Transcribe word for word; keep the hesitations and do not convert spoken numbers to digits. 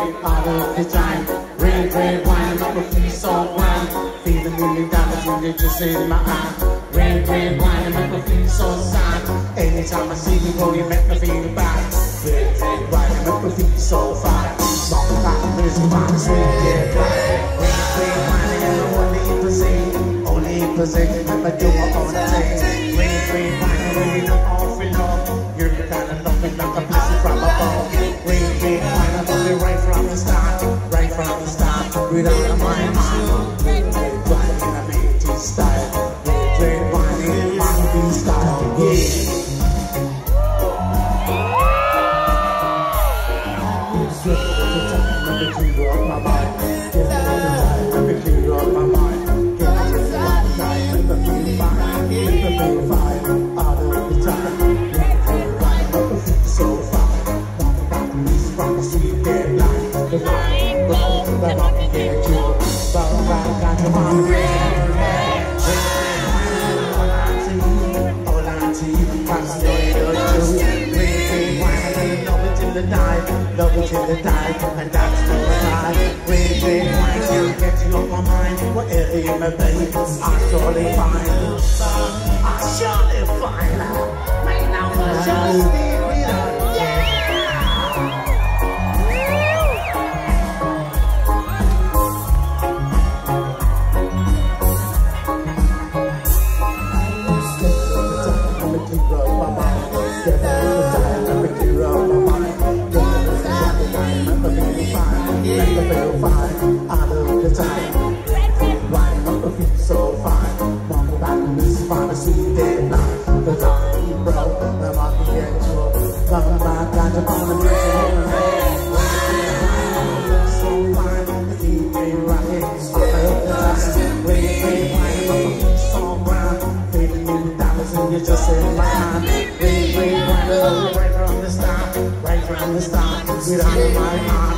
all of the time. Red, red wine, make me feel so grand. Feel a million dollars in the just in my eye. Red, red wine, make me feel so sad. Anytime I see you go, you make me feel bad. Red, red wine, make me feel so fine. Walking back and losing my sweet, yeah, right. Red, red wine, and I'm only possessed. Only possessed, make me do my own thing. Red, red wine, I'm really not off in love. You're the kind of love, like a blessing from above. Red, red wine, I'm only right from the start. Right from the start, without my mind. Red, red wine, in a beauty style. Red, red wine, in a beauty style, yeah. Let me clear up my mind. Let me clear up my mind. Get up the time, let me feel fine. Let me feel fine all of the time. Let me feel so fine. Walking back to this from the street, dead line. The line, blow, the monkey get you. Bow back, got your mom, red, red. All I see, all I see, pass your head. Red, red wine, I love it till the night. Love it till the night, and that's the red, red wine, you get you off my mind. Whatever you may be, I'm surely fine. I'm surely fine. Right now, we're just living up, yeah. Let me clear up my mind. Let me clear up my mind. Let me feel fine, let me feel fine all of the time. Why not me feel so fine? Walking back in this fantasy deadline. The time broke, the monkey get you. Coming back, got you on the bridge. So fine, keep me rocking all of the time. Red, red wine, make me feel so grand. Feeling million dollars and you're just in my hand. Red, red wine, right from the start, right from the start, without my mind.